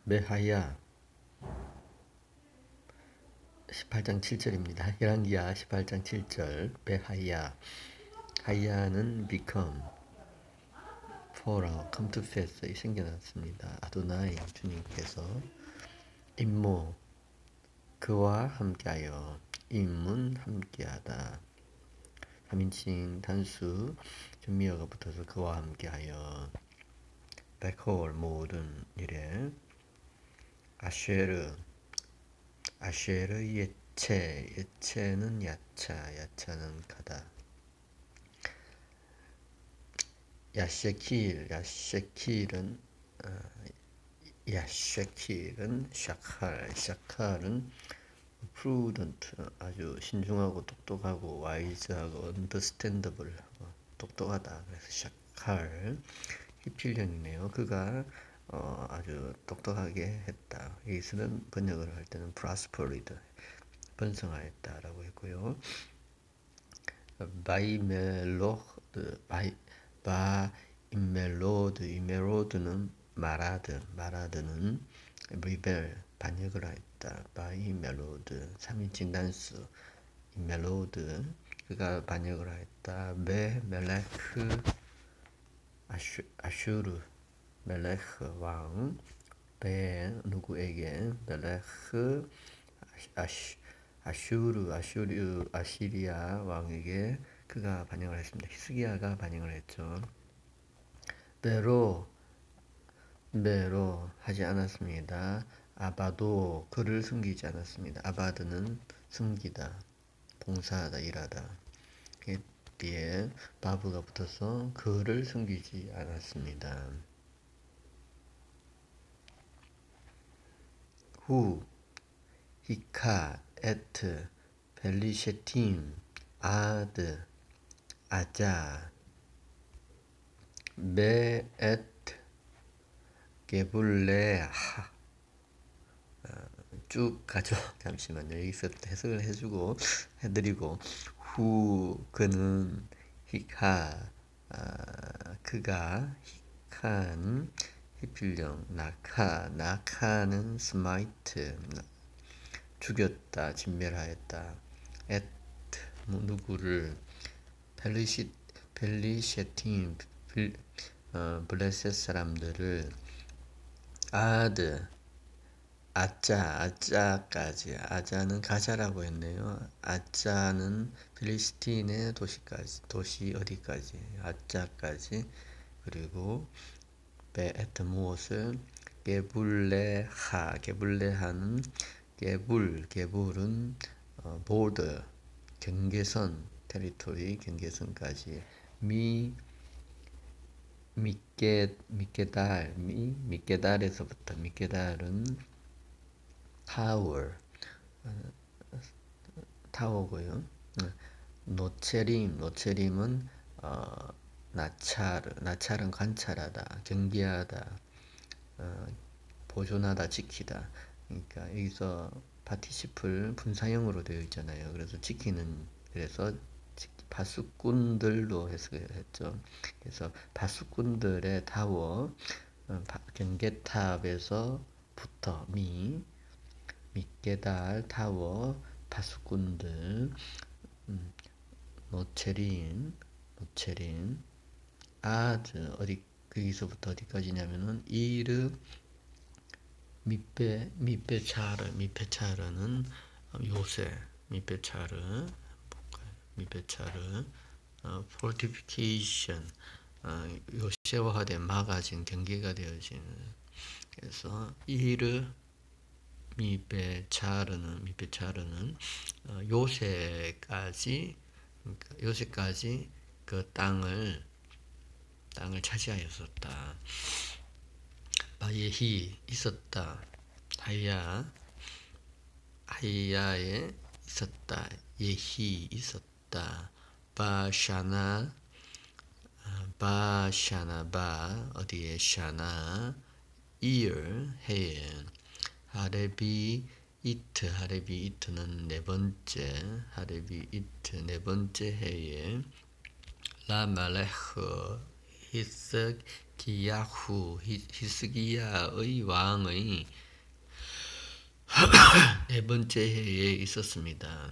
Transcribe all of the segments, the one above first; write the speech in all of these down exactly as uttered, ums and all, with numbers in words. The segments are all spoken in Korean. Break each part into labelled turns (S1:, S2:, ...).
S1: 메하야 십팔 장 칠 절입니다. 열왕기하 십팔 장 칠 절. 메하야, 하야는 become, fall, come to pass 생겨났습니다. 아도나이 주님께서 임모 그와 함께하여, 임문 함께하다, 삼인칭 단수 전미어가 붙어서 그와 함께하여, 백홀 모든 일에, 아쉐르 아쉐르 예체, 예체는 야차, 야차는 가다, 야셰킬, 야셰킬은 어, 야셰킬은 샤칼, 샤칼은 프루던트, 아주 신중하고 똑똑하고 와이즈하고 언더스탠더블, 똑똑하다. 그래서 샤칼, 히필련이네요. 그가 어, 아주 똑똑하게 했다. 여기서는 번역을 할 때는 프라스퍼리드, 번성하였다라고 했고요. 바이멜로드, 바이 바이멜로드, 이멜로드는 마라드, 마라드는 리벨, 반역을 하였다. 바이멜로드, 삼인칭 단수, 이멜로드, 그가 반역을 하였다. 베 멜레크 아슈, 아슈르, 멜레크 왕, 베 누구에게, 멜레크 아슈, 아슈르, 아슈르, 아시리아 왕에게 그가 반역을 했습니다. 히스기야가 반역을 했죠. 베로, 베로 하지 않았습니다. 아바도 그를 숨기지 않았습니다. 아바드는 숨기다, 봉사하다, 일하다. 뒤에 바브가 붙어서 그를 숨기지 않았습니다. 후, 히카, 에트, 벨리셰팀, 아드, 아자, 메엣, 게불레하. 쭉 가죠. 잠시만요. 여기서 해석을 해주고 해드리고, 후 그는, 히카 아, 그가, 히칸 히필령, 나카, 나카는 스마이트, 죽였다, 진멸하였다. 앳 누구를, 벨리시 벨리셰틴, 어, 블레셋 사람들을, 아드 아짜, 아짜까지, 아자는 가자라고 했네요. 아짜는 필리스틴의 도시까지, 도시 어디까지, 아짜까지. 그리고 베에트 무엇을, 게불레하, 게불레하는 게불, 게불은 어, 보더, 경계선, 테리토리, 경계선까지. 미 미케 미케달, 미 미케달에서부터, 미케달은 타워, 타워고요. 노체림, 노체림은 어, 나찰, 나찰은 관찰하다, 경계하다, 어, 보존하다, 지키다. 그러니까 여기서 파티시플 분사형으로 되어 있잖아요. 그래서 지키는, 그래서 파수꾼들로 해석했죠. 그래서 파수꾼들의 타워, 어, 경계탑에서부터 미 미케달, 타워, 파수꾼들, 음, 노체린, 노체린, 아드, 어디, 거기서부터 어디까지냐면은, 이르, 미페, 미페차르, 미페차르는 요새, 미페차르, 미페차르, 어, fortification, 어, 요새화된, 막아진, 경계가 되어진, 그래서, 이르, 미베차르는, 미베차르는 어, 요새까지, 그러니까 요새까지 그 땅을 땅을 차지하였었다. 바예히 있었다. 하야, 하야에 있었다. 예히 있었다. 바샤나, 바샤나, 바 어디에, 샤나, 이을, 해에, 하레비 이트, 하레비 이트는 네 번째, 하레비 이트 네 번째 해에, 라말레흐, 히스기야후 히스기야의 왕의 네 번째 해에 있었습니다.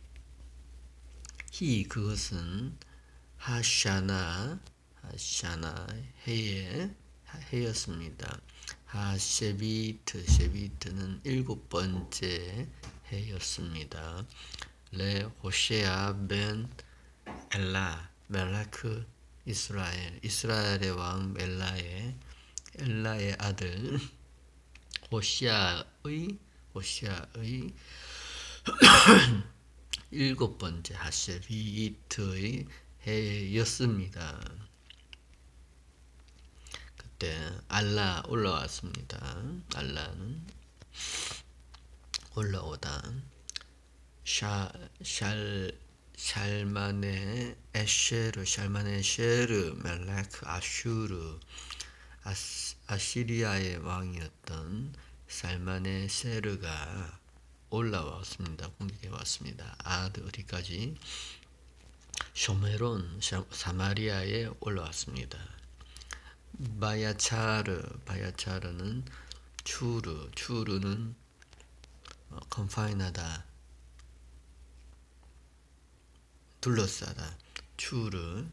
S1: 히 그것은 하샤나 하샤나 해에 해였습니다. 하셰비트 셰비트는 일곱 번째 해였습니다. 레 호셰아 벤 엘라 멜라크 이스라엘 이스라엘의 왕 멜라의 엘라의 아들 호시아의 호시아의 일곱 번째 하셰비트의 해였습니다. 그때 알라 올라왔습니다. 알라는 올라오다. 샤, 샬, 샬만의 에쉐르, 샬만의 에쉐르, 멜렉, 아슈르, 아스, 아시리아의 왕이었던 살만의 세르가 올라왔습니다. 공격해 왔습니다. 아드 어디까지? 쇼메론, 사마리아에 올라왔습니다. 바야차르, 바야차르는 추르, 추르는 어, 컨파인하다, 둘러싸다. 추르,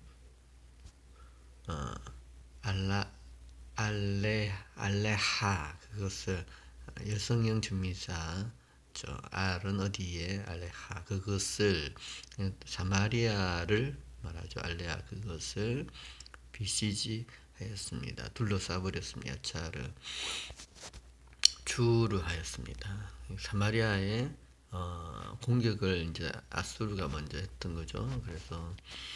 S1: 어, 알라, 알레, 알레하, 그것을 여성형 준미사, 저 알은 어디에? 알레하, 그것을 사마리아를 말하죠. 알레하, 그것을 비시지 하였습니다. 둘러싸 버렸습니다. 차르 추르 하였습니다. 사마리아에 어, 공격을 이제 아수르가 먼저 했던 거죠. 그래서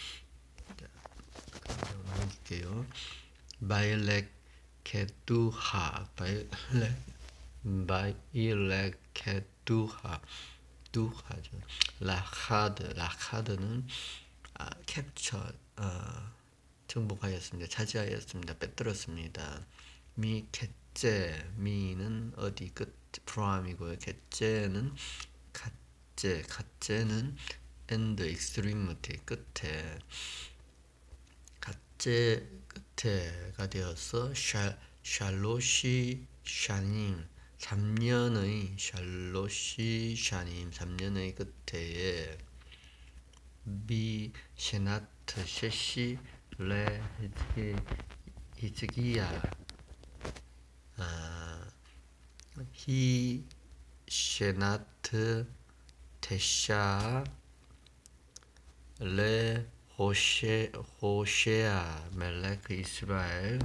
S1: 넘길게요. 바일렉 케두하 바일렉 바일렉 케두하 두하죠. 라하드 라하드는 아, 캡처 어, 정복하였습니다. 차지하였습니다. 빼들었습니다. 미 켓제 미는 어디 끝 프로함이고요. 켓제는 갓제 갓제는 end extremity 끝에 갓제 끝에가 되어서 샬 샬로시 샤님 삼 년의 샬로시 샤님 삼 년의 끝에 비 셰나트 셰시 레 히즈기야 아, 히 셰나트 테샤 레 호셰 호셰아 멜렉 이스라엘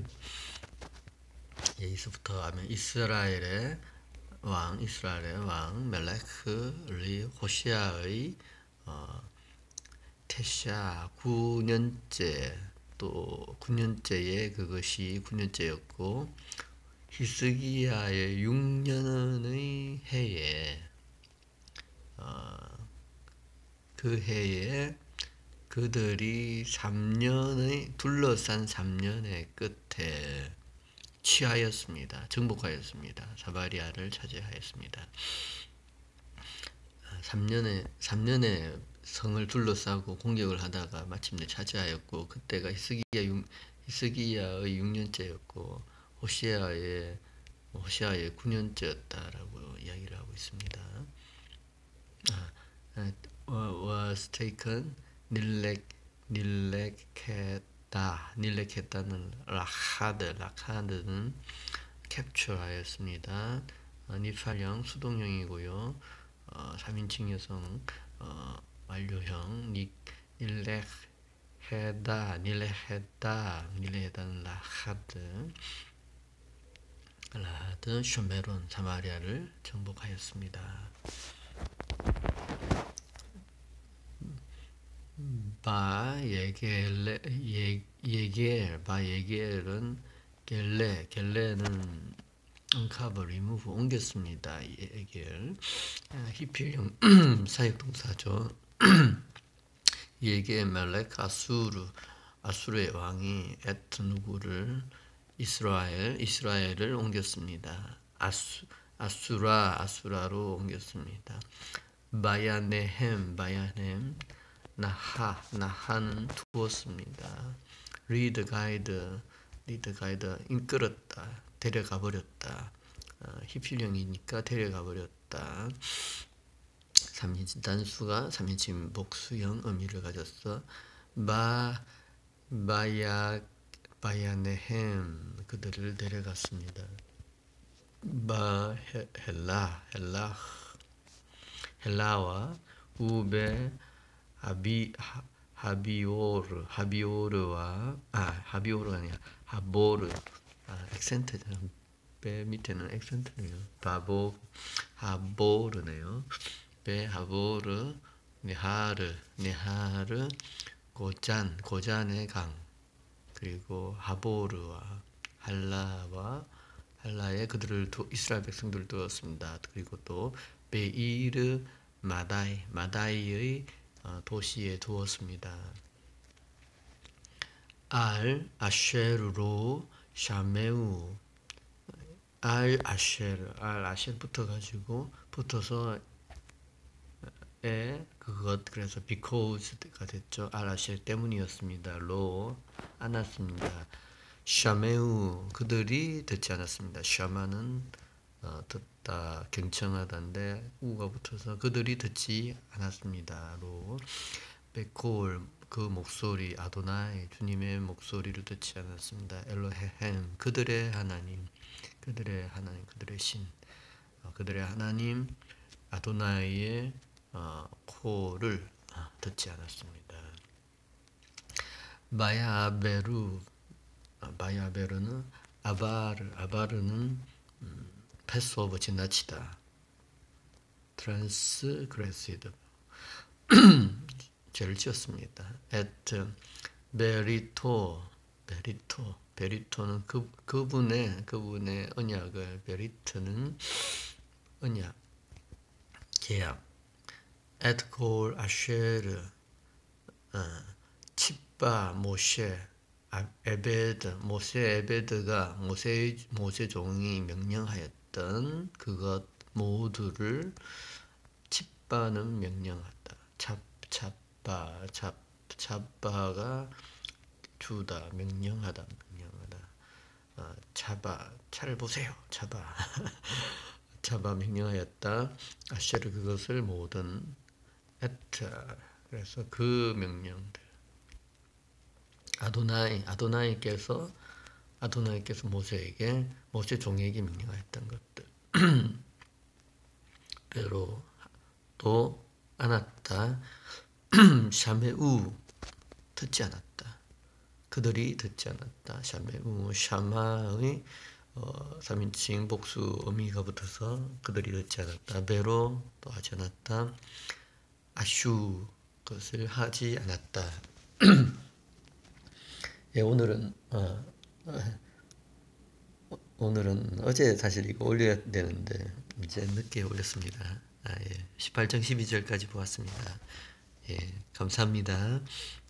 S1: 여기서부터 하면 이스라엘의 왕 이스라엘의 왕 멜렉리 호시아의 어, 테샤 구 년째 또 구 년째에 그것이 구 년째였고 히스기야의 육 년의 해에 어, 그 해에 그들이 삼 년의 둘러싼 삼 년의 끝에 취하였습니다. 정복하였습니다. 사마리아를 차지하였습니다. 삼 년에 삼 년에 성을 둘러싸고 공격을 하다가 마침내 차지하였고 그때가 히스기야 육, 히스기야의 육 년째였고 호시아의 호시아의 구 년째였다라고 이야기를 하고 있습니다. 아, was taken 닐렉 닐렉했다 닐렉했다는 라하드 라하드는 캡처하였습니다. 어, 니팔형 수동형이고요. 어, 삼 인칭 여성 어, 완료형 니, 닐렉헤다 닐렉헤다 닐렉헤다는 라하드 라하드 쇼메론 사마리아를 정복하였습니다. 바 예겔레 예 예겔 바 예겔은 겔레 겔레는 uncover remove 옮겼습니다. 예겔 아, 히필형 사역동사죠. 예겔 멜렉 아수르 아수르의 왕이 에트 누구를 이스라엘 이스라엘을 옮겼습니다. 아수 아수라 아수라로 옮겼습니다. 바야네헴 바야네헴 나하 나하는 두었습니다. 리드 가이드, 리드 가이드 이끌었다, 데려가 버렸다. 어, 히필령이니까 데려가 버렸다. 삼인칭 단수가 삼인칭 복수형 의미를 가졌어. 바 바야 바야네헴 그들을 데려갔습니다. 바 헬라 헬라 헬라와 우베 하비 하, 하비오르 하비오르와 아 하비오르가 아니야 하보르 아 액센트잖아. 배 밑에는 액센트네요. 바보 하보르네요. 배 하보르 네하르 네하르 고잔 고잔의 강 그리고 하보르와 할라와 할라에 그들을 두, 이스라엘 백성들을 두었습니다. 그리고 또 베이르 마다이 마다이의 어, 도시에 두었습니다. 알 아쉐르로 샤메우 알 아쉐르 알 아쉐르 붙어가지고 붙어서 에 그것 그래서 because가 됐죠. 알 아쉐르 때문이었습니다. 로 안았습니다. 샤메우 그들이 듣지 않았습니다. 샤마는 어, 듣다 경청하다인데 우가 붙어서 그들이 듣지 않았습니다. 로 베콜 그 목소리 아도나이 주님의 목소리를 듣지 않았습니다. 엘로헤헴 그들의 하나님 그들의 하나님 그들의 신 어, 그들의 하나님 아도나이의 어, 코를 어, 듣지 않았습니다. 바야베루 바야베르는 아바르 아바르는 음, 패스 오브 지나치다 트랜스그레시드 죄를 지었습니다. at 베리토 베리토 베리토는 그 그분의 그분의 언약을 베리트는 언약 계약 at 콜 아쉐르 어, 칩바 모셰 에베드 모세 에베드가 모세 모세 종이 명령하였던 그것 모두를 칩바는 명령하다. 찹 찹바 찹 찹바가 주다 명령하다 명령하다. 어, 차바 차를 보세요. 차바 차바 명령하였다. 아쉐르 그것을 모든 에타 그래서 그 명령들 아도나이 아도나이께서 아도나이께서 모세에게 모세 종에게 명령하였던 것들 배로 또 안았다. 샤메우 듣지 않았다. 그들이 듣지 않았다. 샤메우 샤마의 어, 삼인칭 복수 의미가 붙어서 그들이 듣지 않았다. 배로 또 하지 않았다. 아슈 그것을 하지 않았다. 예, 오늘은 어, 어, 오늘은 어제 사실 이거 올려야 되는데 이제 늦게 올렸습니다. 아, 예. 십팔 장 십이 절까지 보았습니다. 예, 감사합니다.